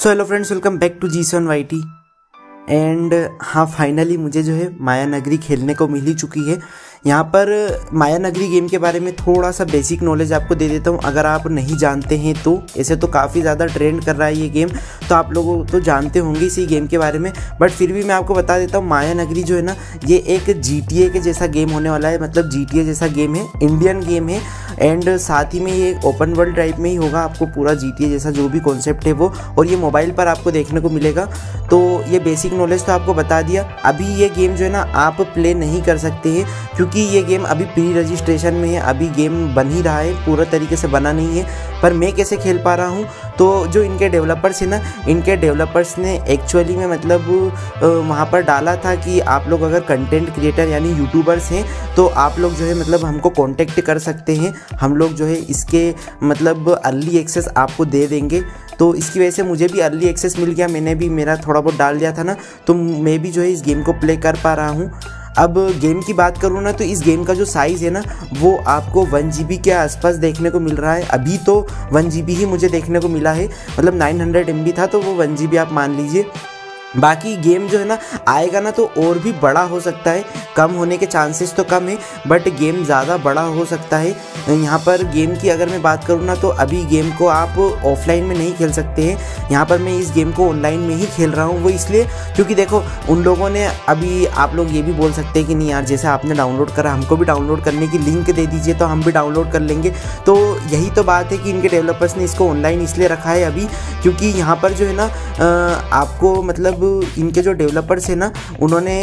So hello friends, welcome back to G7YT। And हाँ, finally मुझे जो है माया नगरी खेलने को मिल ही चुकी है। यहाँ पर माया नगरी गेम के बारे में थोड़ा सा बेसिक नॉलेज आपको दे देता हूँ, अगर आप नहीं जानते हैं तो। ऐसे तो काफ़ी ज़्यादा ट्रेंड कर रहा है ये गेम, तो आप लोग तो जानते होंगे इसी गेम के बारे में, बट फिर भी मैं आपको बता देता हूँ। माया नगरी जो है ना, ये एक GTA के जैसा गेम होने वाला है। मतलब GTA जैसा गेम है, इंडियन गेम है, एंड साथ ही में ये ओपन वर्ल्ड टाइप में ही होगा। आपको पूरा GTA जैसा जो भी कॉन्सेप्ट है वो, और ये मोबाइल पर आपको देखने को मिलेगा। तो ये बेसिक नॉलेज तो आपको बता दिया। अभी ये गेम जो है ना, आप प्ले नहीं कर सकते हैं, क्योंकि ये गेम अभी प्री रजिस्ट्रेशन में है। अभी गेम बन ही रहा है, पूरा तरीके से बना नहीं है। पर मैं कैसे खेल पा रहा हूँ, तो जो इनके डेवलपर्स है ना, इनके डेवलपर्स ने एक्चुअली में मतलब वहाँ पर डाला था कि आप लोग अगर कंटेंट क्रिएटर यानी यूट्यूबर्स हैं तो आप लोग जो है मतलब हमको कांटेक्ट कर सकते हैं। हम लोग जो है इसके मतलब अर्ली एक्सेस आपको दे देंगे। तो इसकी वजह से मुझे भी अर्ली एक्सेस मिल गया। मैंने भी मेरा थोड़ा बहुत डाल दिया था ना, तो मैं भी जो है इस गेम को प्ले कर पा रहा हूँ। अब गेम की बात करूँ ना, तो इस गेम का जो साइज़ है ना, वो आपको 1 GB के आसपास देखने को मिल रहा है। अभी तो 1 GB ही मुझे देखने को मिला है, मतलब 900 MB था, तो वो 1 GB आप मान लीजिए। बाकी गेम जो है ना, आएगा ना तो और भी बड़ा हो सकता है। कम होने के चांसेस तो कम है, बट गेम ज़्यादा बड़ा हो सकता है। यहाँ पर गेम की अगर मैं बात करूँ ना, तो अभी गेम को आप ऑफलाइन में नहीं खेल सकते हैं। यहाँ पर मैं इस गेम को ऑनलाइन में ही खेल रहा हूँ। वो इसलिए क्योंकि देखो, उन लोगों ने अभी, आप लोग ये भी बोल सकते हैं कि नहीं यार, जैसे आपने डाउनलोड करा, हमको भी डाउनलोड करने की लिंक दे दीजिए तो हम भी डाउनलोड कर लेंगे। तो यही तो बात है कि इनके डेवलपर्स ने इसको ऑनलाइन इसलिए रखा है अभी, क्योंकि यहाँ पर जो है ना, आपको मतलब इनके जो डेवलपर्स हैं ना, उन्होंने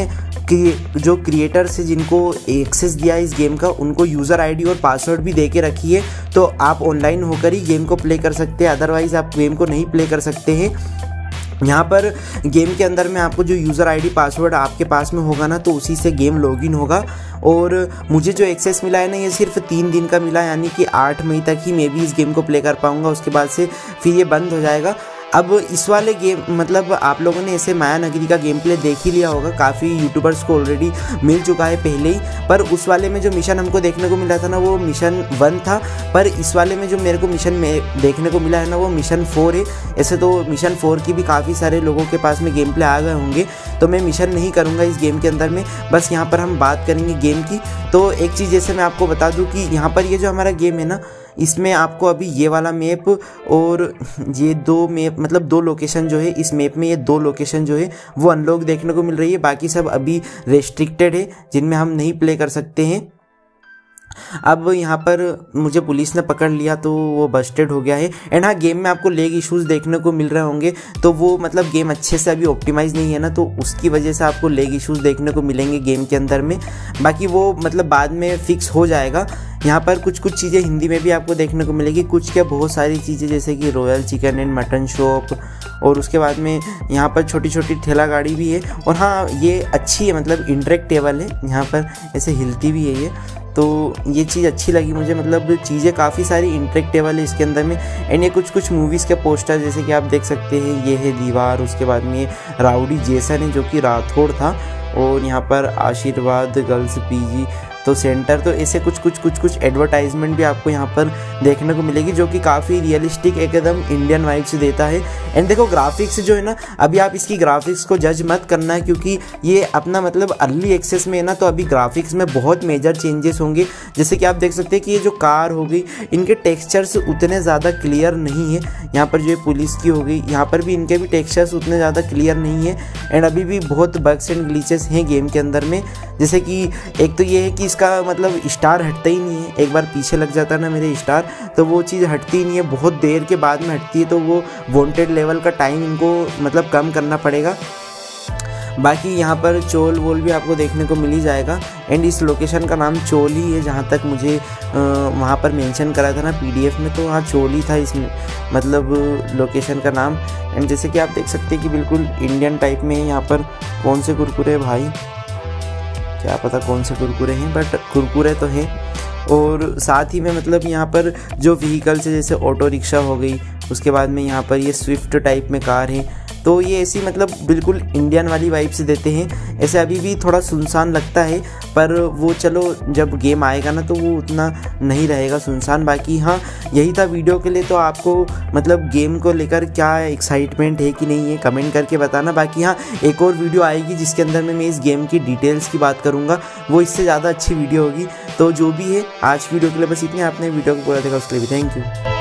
जो क्रिएटर्स हैं जिनको एक्सेस दिया है इस गेम का, उनको यूज़र आईडी और पासवर्ड भी दे के रखी है। तो आप ऑनलाइन होकर ही गेम को प्ले कर सकते हैं, अदरवाइज़ आप गेम को नहीं प्ले कर सकते हैं। यहाँ पर गेम के अंदर में आपको जो यूज़र आईडी पासवर्ड आपके पास में होगा ना, तो उसी से गेम लॉगिन होगा। और मुझे जो एक्सेस मिला है ना, ये सिर्फ 3 दिन का मिला, यानी कि 8 मई तक ही मैं भी इस गेम को प्ले कर पाऊँगा। उसके बाद से फिर ये बंद हो जाएगा। अब इस वाले गेम मतलब आप लोगों ने ऐसे माया नगरी का गेम प्ले देख ही लिया होगा, काफ़ी यूट्यूबर्स को ऑलरेडी मिल चुका है पहले ही। पर उस वाले में जो मिशन हमको देखने को मिला था ना, वो मिशन 1 था। पर इस वाले में जो मेरे को मिशन में देखने को मिला है ना, वो मिशन 4 है। ऐसे तो मिशन 4 की भी काफ़ी सारे लोगों के पास में गेम प्ले आ गए होंगे, तो मैं मिशन नहीं करूँगा इस गेम के अंदर में। बस यहाँ पर हम बात करेंगे गेम की। तो एक चीज़ जैसे मैं आपको बता दूँ कि यहाँ पर ये जो हमारा गेम है ना, इसमें आपको अभी ये वाला मैप और ये 2 मैप, मतलब 2 लोकेशन जो है इस मैप में, ये 2 लोकेशन जो है वो अनलॉक देखने को मिल रही है। बाकी सब अभी रेस्ट्रिक्टेड है, जिनमें हम नहीं प्ले कर सकते हैं। अब यहाँ पर मुझे पुलिस ने पकड़ लिया, तो वो बस्टेड हो गया है। एंड हाँ, गेम में आपको लेग इश्यूज़ देखने को मिल रहे होंगे, तो वो मतलब गेम अच्छे से अभी ऑप्टिमाइज़ नहीं है ना, तो उसकी वजह से आपको लेग इश्यूज़ देखने को मिलेंगे गेम के अंदर में। बाकी वो मतलब बाद में फिक्स हो जाएगा। यहाँ पर कुछ चीज़ें हिंदी में भी आपको देखने को मिलेगी, कुछ क्या बहुत सारी चीज़ें, जैसे कि royal chicken and mutton shop, और उसके बाद में यहाँ पर छोटी छोटी ठेला गाड़ी भी है। और हाँ, ये अच्छी है, मतलब इंटरेक्टेबल है, यहाँ पर ऐसे हिलती भी है ये, तो ये चीज़ अच्छी लगी मुझे। मतलब चीज़ें काफ़ी सारी इंटरेक्टेबल है इसके अंदर में। एंड ये कुछ मूवीज़ के पोस्टर, जैसे कि आप देख सकते हैं, ये है दीवार, उसके बाद में ये राउडी जेसन है जो कि राठौड़ था, और यहाँ पर आशीर्वाद गर्ल्स PG तो सेंटर। तो ऐसे कुछ एडवर्टाइजमेंट भी आपको यहाँ पर देखने को मिलेगी, जो कि काफ़ी रियलिस्टिक एकदम इंडियन वाइब्स देता है। एंड देखो, ग्राफिक्स जो है ना, अभी आप इसकी ग्राफिक्स को जज मत करना है, क्योंकि ये अपना मतलब अर्ली एक्सेस में है ना, तो अभी ग्राफिक्स में बहुत मेजर चेंजेस होंगे। जैसे कि आप देख सकते हैं कि ये जो कार हो गई, इनके टेक्सचर्स उतने ज़्यादा क्लियर नहीं है। यहाँ पर जो पुलिस की हो गई, यहाँ पर भी इनके भी टेक्सचर्स उतने ज़्यादा क्लियर नहीं है। एंड अभी भी बहुत बग्स एंड ग्लिचेस हैं गेम के अंदर में। जैसे कि एक तो ये है कि इसका मतलब स्टार हटता ही नहीं है। एक बार पीछे लग जाता है ना मेरे स्टार, तो वो चीज़ हटती ही नहीं है, बहुत देर के बाद में हटती है। तो वो वांटेड लेवल का टाइम इनको मतलब कम करना पड़ेगा। बाकी यहाँ पर चोल वोल भी आपको देखने को मिल ही जाएगा। एंड इस लोकेशन का नाम चोल ही है, जहाँ तक मुझे वहाँ पर मेंशन करा था ना PDF में, तो वहाँ चोल ही था इसमें मतलब लोकेशन का नाम। एंड जैसे कि आप देख सकते हैं कि बिल्कुल इंडियन टाइप में है। यहाँ पर कौन से कुरकुरे भाई, क्या पता कौन से कुरकुरे हैं, बट कुरकुरे तो हैं। और साथ ही में मतलब यहाँ पर जो व्हीकल्स है, जैसे ऑटो रिक्शा हो गई, उसके बाद में यहाँ पर ये स्विफ्ट टाइप में कार है। तो ये ऐसी मतलब बिल्कुल इंडियन वाली वाइब्स देते हैं। ऐसे अभी भी थोड़ा सुनसान लगता है, पर वो चलो जब गेम आएगा ना तो वो उतना नहीं रहेगा सुनसान। बाकी हाँ, यही था वीडियो के लिए। तो आपको मतलब गेम को लेकर क्या एक्साइटमेंट है कि नहीं है कमेंट करके बताना। बाकी हाँ, एक और वीडियो आएगी जिसके अंदर मैं इस गेम की डिटेल्स की बात करूँगा, वो इससे ज़्यादा अच्छी वीडियो होगी। तो जो भी है आज वीडियो के लिए बस इतने। आपने वीडियो को पूरा देखा उसके लिए भी थैंक यू।